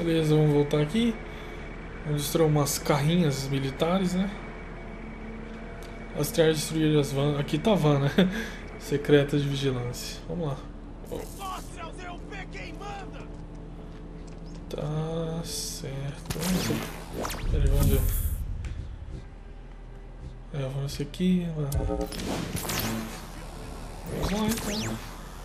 Beleza, vamos voltar aqui. Vamos destruir umas carrinhas militares, né? Rastrear e destruir as vans. Aqui tá a van, né? Secreta de vigilância. Vamos lá. Tá certo. Peraí, vamos ver. Vamos nesse aqui. Vamos lá então.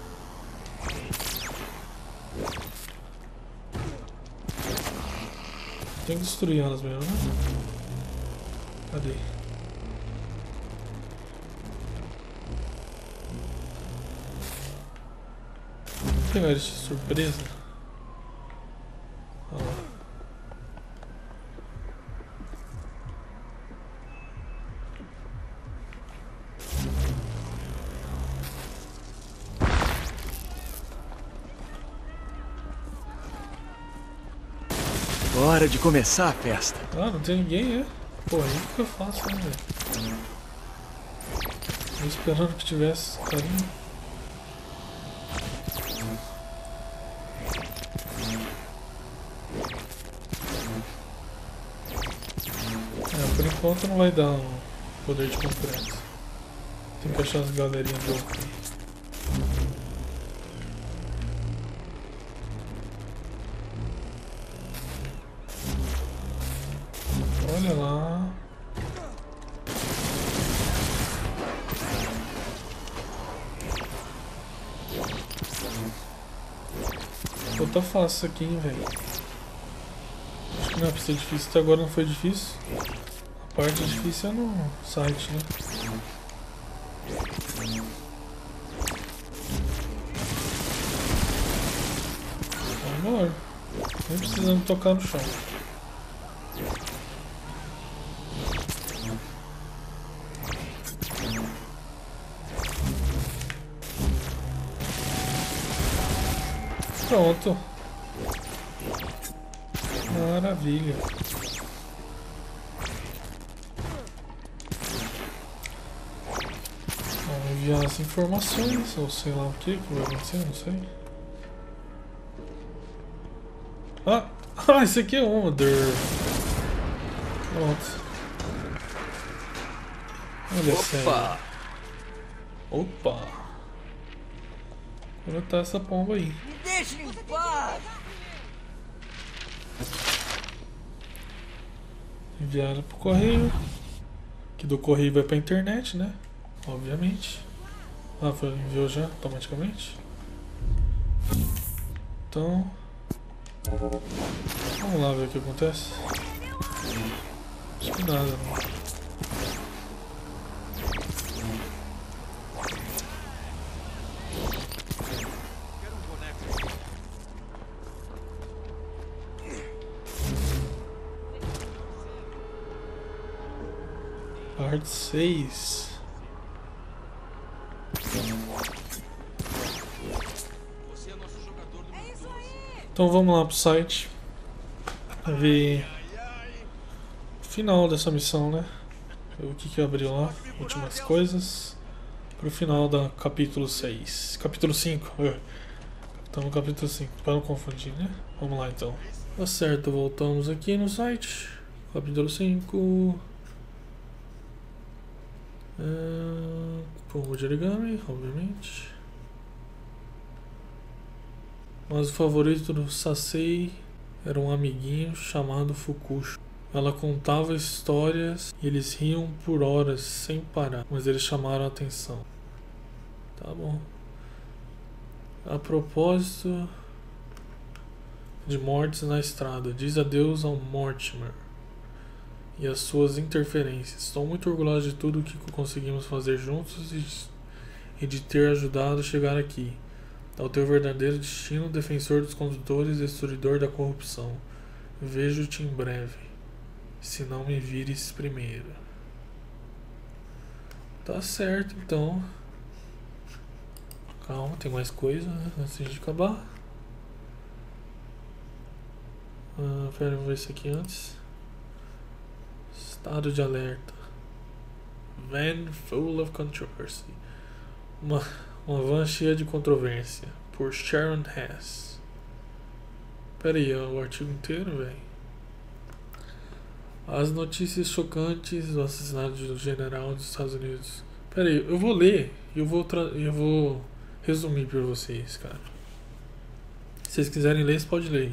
Tem que destruir elas mesmo, né? Cadê? Vou pegar eles de surpresa. Olha lá. Hora de começar a festa. Ah, não tem ninguém, é? Pô, aí o que eu faço, né, velho? Tô esperando que tivesse carinho. Por enquanto não vai dar um poder de conferência. Tem que achar as galerinhas do outro. Olha lá. Pô, tá fácil isso aqui, hein, velho. Acho que não é pra ser difícil. Até agora não foi difícil. A parte difícil é no site, né? Vamos embora. Nem precisamos tocar no chão. Pronto. Maravilha. Vamos enviar as informações, ou sei lá o que vai acontecer, não sei. Ah, esse aqui é uma. Pronto. Olha só. Opa! Vou botar essa pomba aí. Me deixa em paz! Enviar ela pro correio. Que do correio vai pra internet, né? Obviamente. Ah, enviou já automaticamente. Então. Vamos lá ver o que acontece. Acho que nada, não. Parte 6. Então vamos lá pro site pra ver o final dessa missão, né? O que abriu lá, últimas coisas, pro final da capítulo 6. Capítulo 5. Estamos no capítulo 5, para não confundir, né? Vamos lá então. Tá certo, voltamos aqui no site. Capítulo 5. Pombo de origami, obviamente. Mas o favorito do Sasei era um amiguinho chamado Fukusho. Ela contava histórias e eles riam por horas sem parar, mas eles chamaram a atenção. Tá bom. A propósito de mortes na estrada, diz adeus ao Mortimer e as suas interferências. Estou muito orgulhoso de tudo o que conseguimos fazer juntos e de ter ajudado a chegar aqui. Ao teu verdadeiro destino, defensor dos condutores, destruidor da corrupção. Vejo-te em breve, se não me vires primeiro. Tá certo, então. Calma, tem mais coisa, né, antes de acabar. Pera, vamos ver isso aqui antes. Estado de alerta. Van full of controversy. Uma van cheia de controvérsia. Por Sharon Hess. Pera aí, o artigo inteiro, velho. As notícias chocantes do assassinato do general dos Estados Unidos. Pera aí, eu vou ler e eu vou resumir pra vocês, cara. Se vocês quiserem ler, vocês podem ler.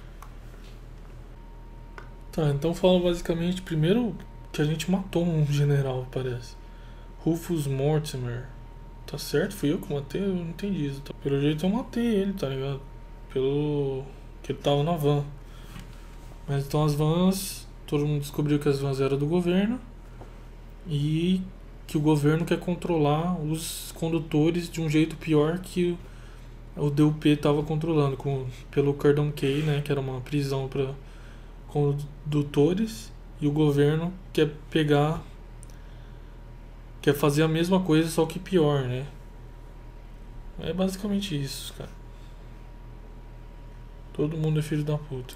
Tá, então fala basicamente, primeiro que a gente matou um general, parece. Rufus Mortimer. Tá certo? Fui eu que matei? Eu não entendi isso. Pelo jeito eu matei ele, tá ligado? Pelo que ele tava na van. Mas então as vans, todo mundo descobriu que as vans eram do governo e que o governo quer controlar os condutores de um jeito pior que o DUP tava controlando, pelo Curdon Cay, né, que era uma prisão para condutores, e o governo quer fazer a mesma coisa, só que pior, né? É basicamente isso, cara. Todo mundo é filho da puta.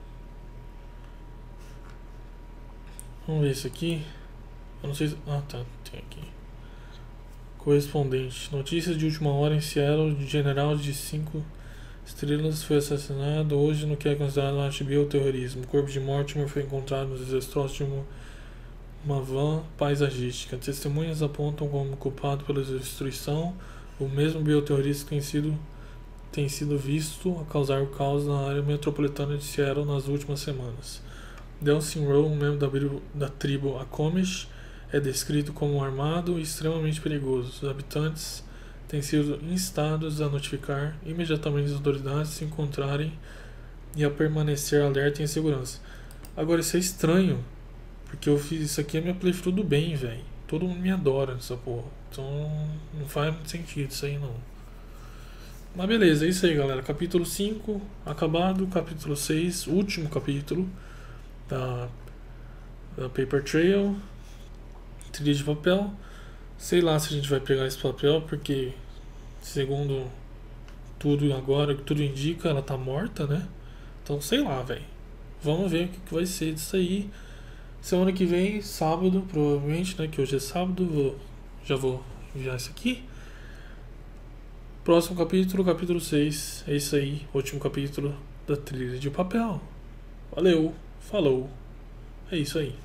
Vamos ver isso aqui. Eu não sei se... Ah, tá. Tem aqui. Correspondente. Notícias de última hora em Seattle. O general de 5 estrelas foi assassinado hoje no que é considerado um bioterrorismo. O corpo de Mortimer foi encontrado nos destroços de uma van paisagística. Testemunhas apontam como culpado pela destruição o mesmo bioterrorista que tem sido visto a causar o caos na área metropolitana de Seattle nas últimas semanas. Delsin Rowe, um membro da tribo Akomish, é descrito como armado e extremamente perigoso. Os habitantes têm sido instados a notificar imediatamente as autoridades se encontrarem e a permanecer alerta e em segurança. Agora, isso é estranho, porque eu fiz isso aqui, a minha playthrough do bem, velho. Todo mundo me adora nessa porra. Então não faz muito sentido isso aí, não. Mas beleza, é isso aí, galera. Capítulo 5 acabado. Capítulo 6, último capítulo da Paper Trail. Trilha de papel. Sei lá se a gente vai pegar esse papel, porque segundo tudo agora, que tudo indica, ela tá morta, né? Então sei lá, velho. Vamos ver o que vai ser disso aí. Semana que vem, sábado, provavelmente, né? Que hoje é sábado, já vou enviar isso aqui. Próximo capítulo, capítulo 6. É isso aí, último capítulo da Trilha de Papel. Valeu, falou. É isso aí.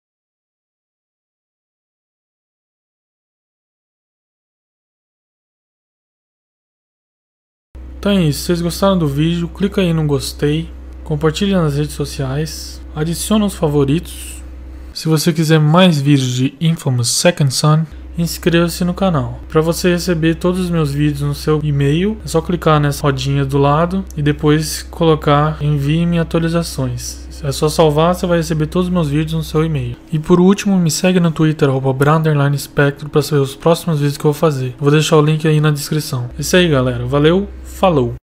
Então é isso, se vocês gostaram do vídeo, clica aí no gostei, compartilha nas redes sociais, adiciona os favoritos. Se você quiser mais vídeos de Infamous Second Son, inscreva-se no canal. Para você receber todos os meus vídeos no seu e-mail, é só clicar nessa rodinha do lado e depois colocar envie-me atualizações. É só salvar, você vai receber todos os meus vídeos no seu e-mail. E por último, me segue no Twitter, @brown_spectro, para saber os próximos vídeos que eu vou fazer. Vou deixar o link aí na descrição. É isso aí, galera. Valeu, falou!